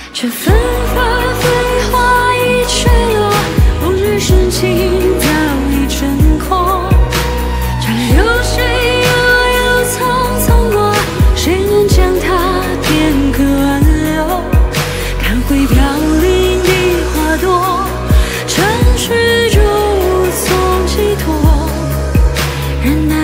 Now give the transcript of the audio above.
这纷繁飞花已坠落，不知深情早已成空。这流水悠悠匆匆过，谁能将它片刻挽留？看回飘零的花朵，沉睡中无从寄托。人